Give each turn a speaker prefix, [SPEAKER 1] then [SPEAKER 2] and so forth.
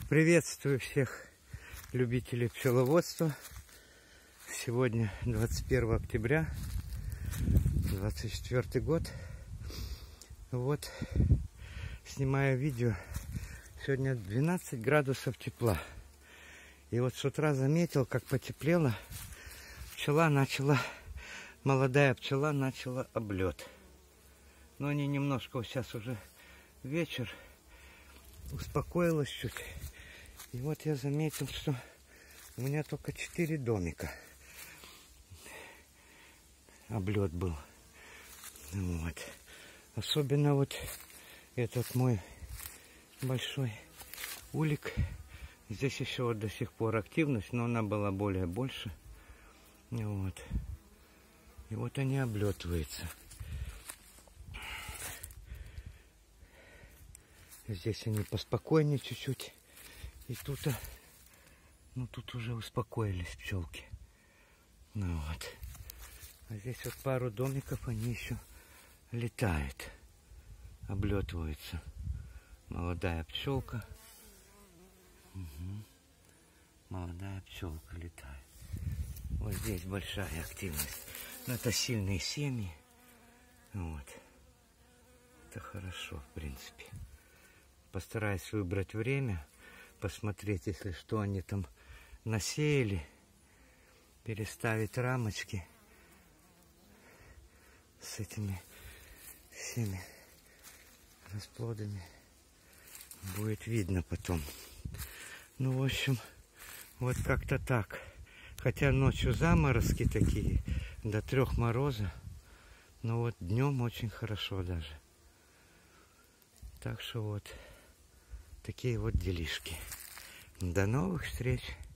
[SPEAKER 1] Приветствую всех любителей пчеловодства. Сегодня 21 октября 24 год. Вот, снимаю видео. Сегодня 12 градусов тепла. И вот с утра заметил, как потеплело. Молодая пчела начала облет. Но они немножко, сейчас уже вечер, успокоилась чуть. И вот я заметил, что у меня только 4 домика. Облет был. Вот. Особенно вот этот мой большой улик. Здесь еще вот до сих пор активность, но она была больше. Вот. И вот они облетываются. Здесь они поспокойнее чуть-чуть. И тут, ну тут уже успокоились пчелки. Ну вот. А здесь вот пару домиков, они еще летают. Облетываются. Молодая пчелка. Угу. Молодая пчелка летает. Вот здесь большая активность. Но это сильные семьи. Вот. Это хорошо, в принципе. Постараюсь выбрать время. Посмотреть, если что они там насеяли. Переставить рамочки с этими всеми расплодами. Будет видно потом. Ну, в общем, вот как-то так. Хотя ночью заморозки такие, до 3 мороза. Но вот днем очень хорошо даже. Так что вот такие вот делишки. До новых встреч!